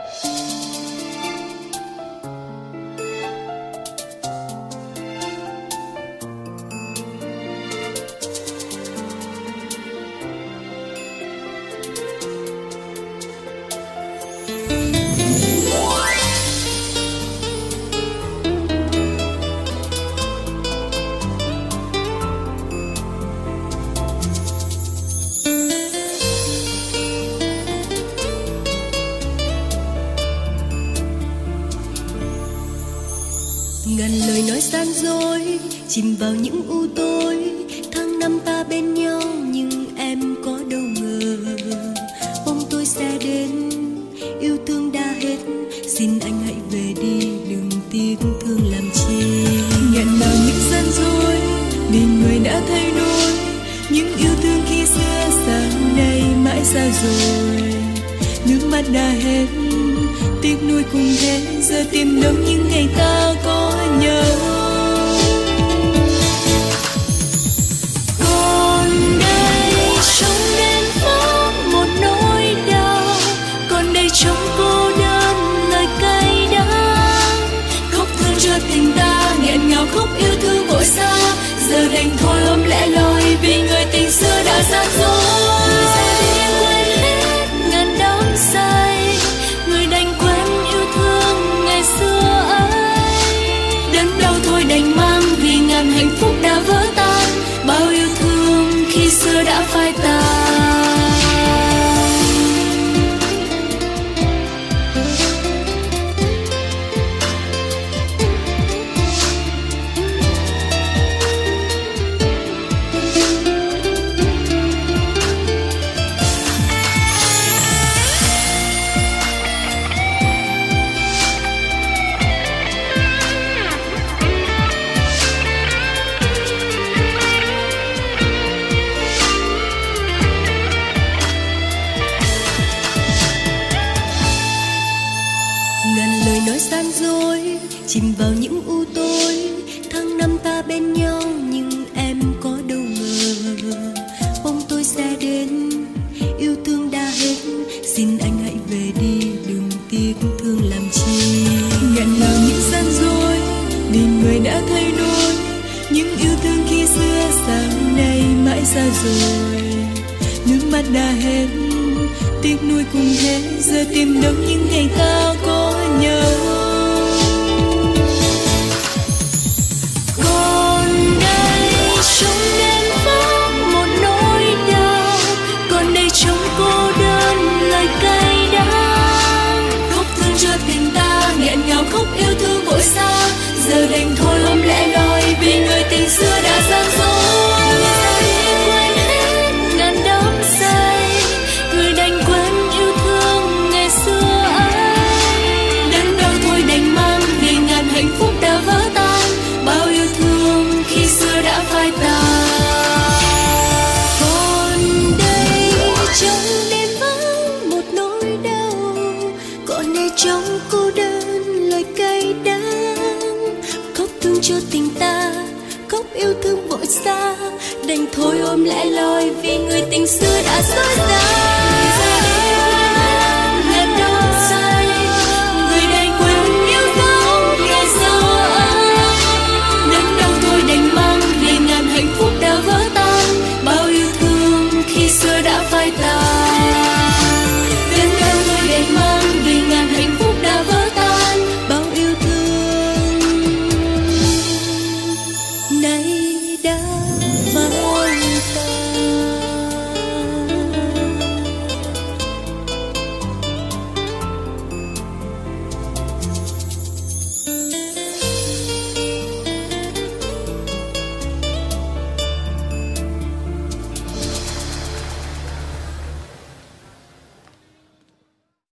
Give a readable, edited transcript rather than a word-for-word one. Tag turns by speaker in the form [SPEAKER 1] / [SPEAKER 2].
[SPEAKER 1] Ngàn lời nói gian dối chìm vào những u tối. Tháng năm ta bên nhau nhưng em có đâu ngờ bóng tôi sẽ đến, yêu thương đã hết, xin anh hãy về đi, đừng tiếc thương làm chi. Nghẹn ngào những gian dối vì người đã thay đổi, những yêu thương khi xưa sáng nay mãi xa rồi. Nước mắt đã hết, tiếc nuối cùng hết, giờ tìm đâu những ngày ta có nhau. Còn đây trong đêm phố một nỗi đau, còn đây trong cô đơn lời cay đắng. Khóc thương cho tình ta, nghẹn ngào khóc yêu thương vội xa, giờ đành thôi ôm lẽ loi vì người tình xưa đã gian dối. Người ra đi quên hết ngàn đắm say, người đành quên yêu thương ngày xưa ấy. Đến đâu thôi đành mang vì ngàn hạnh phúc đã vỡ tan, bao yêu thương khi xưa đã phai tàn. Gian dối chìm vào những u tối. Tháng năm ta bên nhau nhưng em có đâu ngờ bóng tôi sẽ đến, yêu thương đã hết, xin anh hãy về đi, đừng tiếc thương làm chi. Nghẹn ngào những gian dối vì người đã thay đổi, những yêu thương khi xưa sáng nay mãi xa rồi. Nước mắt đã hết, tiếc nuối cùng hết, giờ tìm đâu những ngày ta có nhau. Còn đây trong đêm phố một nỗi đau, còn đây trong cô đơn lời cay đắng. Khóc thương cho tình ta, nghẹn ngào khóc yêu thương vội xa, giờ đành thôi ôm lẽ loi vì người tình xưa đã gian dối. Hạnh phúc đã vỡ tan, bao yêu thương khi xưa đã phai tàn. Còn đây trong đêm vắng một nỗi đau, còn đây trong cô đơn lời cay đắng. Khóc thương cho tình ta, khóc yêu thương vội xa, đành thôi ôm lẽ loi vì người tình xưa đã dối xa. Hạnh phúc đã vỡ tan, bao yêu thương khi xưa đã phai tàn. Đến đâu tôi đành mang vì ngàn hạnh phúc đã vỡ tan, bao yêu thương nay